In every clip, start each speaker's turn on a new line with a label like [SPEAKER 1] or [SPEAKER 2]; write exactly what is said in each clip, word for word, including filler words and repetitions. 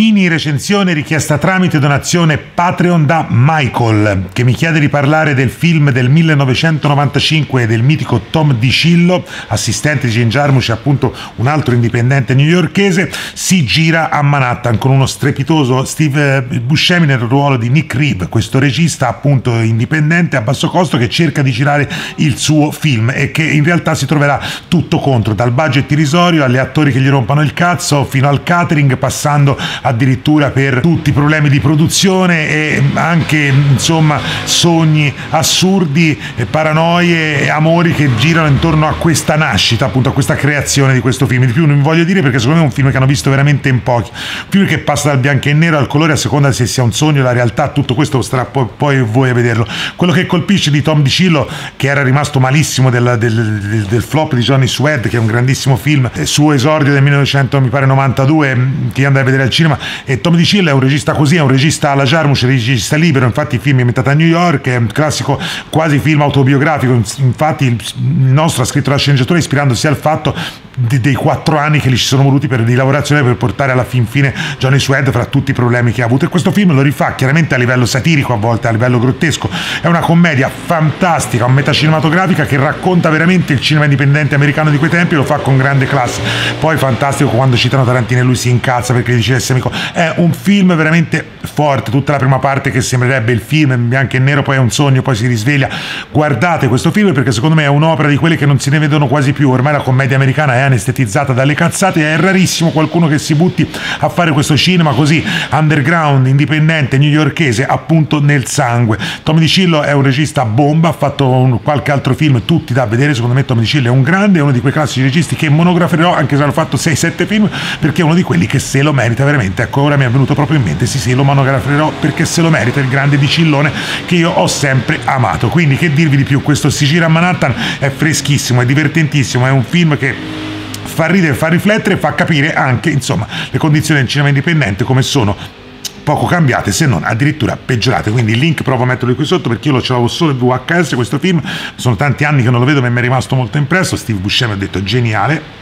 [SPEAKER 1] mini recensione richiesta tramite donazione Patreon da Michael, che mi chiede di parlare del film del millenovecentonovantacinque del mitico Tom DiCillo, assistente di Jane Jarmusch, appunto un altro indipendente newyorkese. Si gira a Manhattan con uno strepitoso Steve Buscemi nel ruolo di Nick Reeve, questo regista appunto indipendente a basso costo che cerca di girare il suo film e che in realtà si troverà tutto contro, dal budget irrisorio alle attori che gli rompano il cazzo fino al catering, passando addirittura per tutti i problemi di produzione e anche insomma sogni assurdi, paranoie e amori che girano intorno a questa nascita, appunto a questa creazione di questo film. Di più non vi voglio dire perché secondo me è un film che hanno visto veramente in pochi, un film che passa dal bianco e nero al colore a seconda se sia un sogno o la realtà. Tutto questo starà poi, poi voi a vederlo. Quello che colpisce di Tom DiCillo, che era rimasto malissimo del, del, del, del flop di Johnny Swed, che è un grandissimo film, suo esordio del millenovecentonovantadue che andai a vedere al cinema, e Tom DiCillo è un regista così, è un regista alla Jarmusch, un regista libero, infatti il film è ambientato a New York, è un classico quasi film autobiografico, infatti il nostro ha scritto la sceneggiatura ispirandosi al fatto dei quattro anni che gli ci sono voluti per di lavorazione per portare alla fin fine Johnny Swed fra tutti i problemi che ha avuto, e questo film lo rifà chiaramente a livello satirico, a volte a livello grottesco. È una commedia fantastica, una metacinematografica che racconta veramente il cinema indipendente americano di quei tempi, lo fa con grande classe. Poi fantastico quando citano Tarantino e lui si incazza perché gli dice essere amico. È un film veramente forte, tutta la prima parte che sembrerebbe il film in bianco e nero, poi è un sogno, poi si risveglia. Guardate questo film perché secondo me è un'opera di quelle che non se ne vedono quasi più, ormai la commedia americana è anestetizzata dalle cazzate, è rarissimo qualcuno che si butti a fare questo cinema così underground, indipendente, newyorkese, appunto nel sangue. Tom DiCillo è un regista bomba, ha fatto un, qualche altro film, tutti da vedere. Secondo me Tom DiCillo è un grande, è uno di quei classici registi che monograferò anche se hanno fatto sei sette film, perché è uno di quelli che se lo merita veramente. Ecco, ora mi è venuto proprio in mente, sì sì, lo monograferò perché se lo merita, il grande DiCillone che io ho sempre amato. Quindi che dirvi di più, questo Si gira a Manhattan è freschissimo, è divertentissimo, è un film che fa ridere, fa riflettere, fa capire anche insomma le condizioni del cinema indipendente come sono poco cambiate, se non addirittura peggiorate. Quindi il link provo a metterlo qui sotto perché io lo ce l'avevo solo in V H S questo film, sono tanti anni che non lo vedo ma mi è rimasto molto impresso. Steve Buscemi ha detto geniale.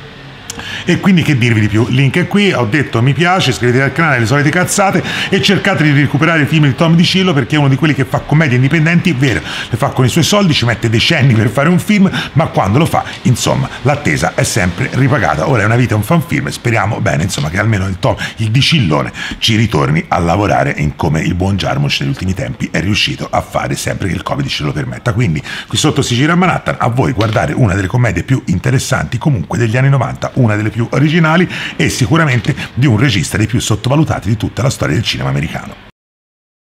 [SPEAKER 1] E quindi che dirvi di più, link è qui, ho detto mi piace, iscrivetevi al canale, le solite cazzate, e cercate di recuperare i film di Tom DiCillo perché è uno di quelli che fa commedie indipendenti, vero, le fa con i suoi soldi, ci mette decenni per fare un film, ma quando lo fa, insomma, l'attesa è sempre ripagata. Ora è una vita, un fan film, speriamo bene, insomma, che almeno il Tom, il DiCillone ci ritorni a lavorare in come il buon Jarmusch negli ultimi tempi è riuscito a fare sempre che il Covid ce lo permetta. Quindi qui sotto Si gira a Manhattan, a voi guardare una delle commedie più interessanti comunque degli anni novanta, una delle più originali e sicuramente di un regista dei più sottovalutati di tutta la storia del cinema americano.